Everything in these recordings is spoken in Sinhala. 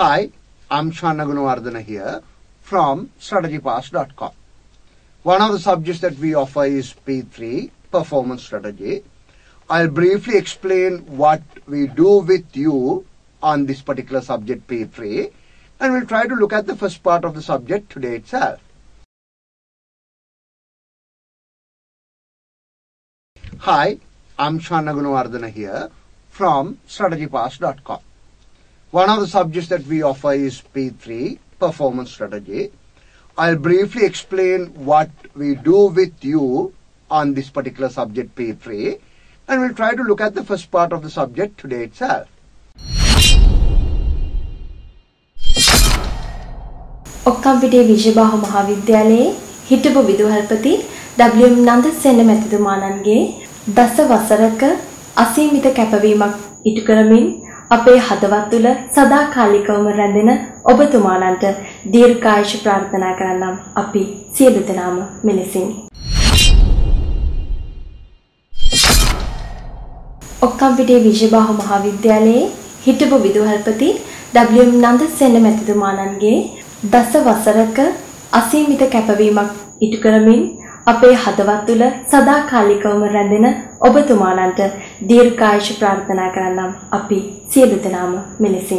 Hi, I'm Shanna Gunawardana here from strategypass.com. One of the subjects that we offer is P3, Performance Strategy. I'll briefly explain what we do with you on this particular subject P3, and we'll try to look at the first part of the subject today itself. Hi, I'm Shanna Gunawardana here from strategypass.com. One of the subjects that we offer is P3, Performance Strategy. I'll briefly explain what we do with you on this particular subject P3, and we'll try to look at the first part of the subject today itself. ඔක්කම්පිටිය Vijayabahu මහාවිද්‍යාලයේ හිටපු විදුහල්පති W.M. නන්දසේන මැතිතුමාණන්ගේ දස වසරක අසීමිත කැපවීමක් ඉටු කරමින් අපේ හදවත් තුළ සදාකාලිකවම රැඳෙන ඔබතුමාණන්ට දීර්ඝායුෂ ප්‍රාර්ථනා කරන්නම් අපි සියලු දෙනාම මෙලෙසින්. ඔක්කම්පිටිය විජයබාහු මහාවිද්‍යාලයේ හිටපු විදුහල්පති W.M. නන්දසේන මැතිතුමාණන්ගේ දස වසරක අසීමිත කැපවීමක් ඉටු කරමින් අපේ හදවත් තුළ සදාකාලිකවම රැඳෙන ඔබතුමාණන්ට දීර්ඝායුෂ ප්‍රාර්ථනා කරන්නම් අපි සියලු දෙනාම මෙලෙසින්.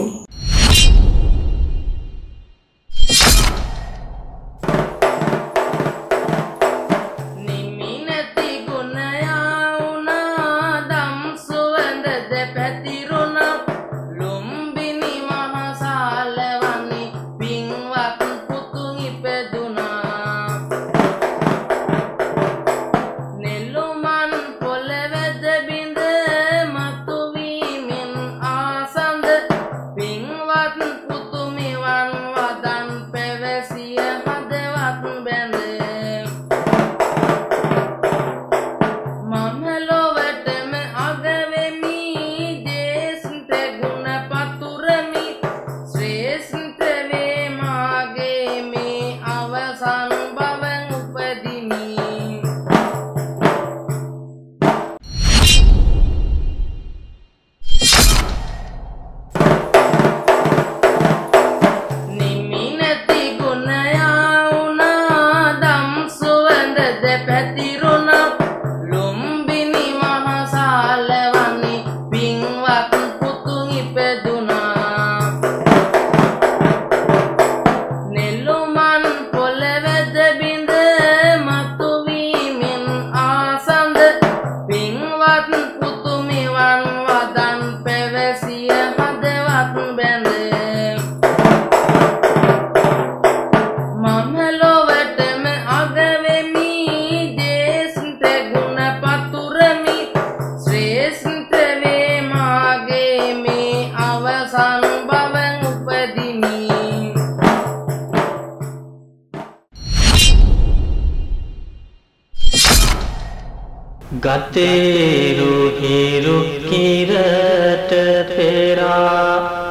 ගතේරු හිරු කිරට පෙරා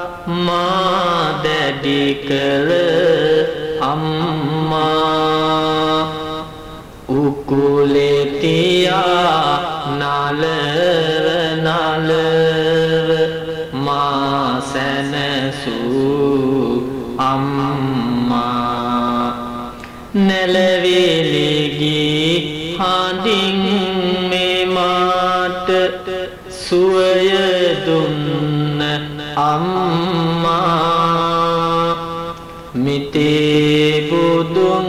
මා දැඩි කළ අම්මා උකුලේ තියා නලව නලව මා සැනසූ අම්මා නැලවිලි ගී හඬින් සුවය දුන්න අම්මා මිතේ බුදුන්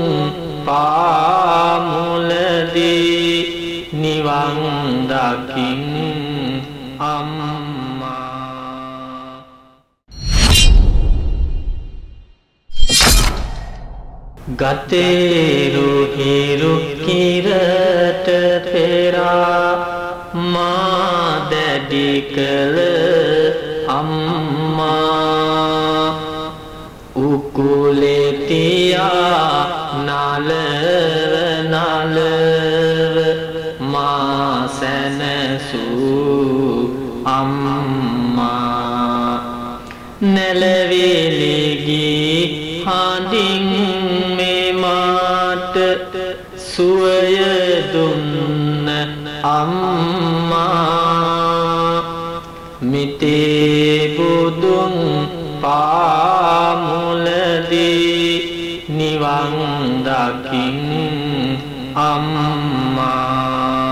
පාමුලදී නිවන් දකින් අම්මා. ගතේරු හිරු කිරට පෙරා මා දැඩි කළ අම්මා උකුලේ තියා නලව නලව මා සැනසූ අම්මා නැලවිලි ගී හඬින් මේ මාට සුවය දුන්න අම්මා මිත හිතේ බුදුන් පාමුලදී නිවන් දකින් අම්මා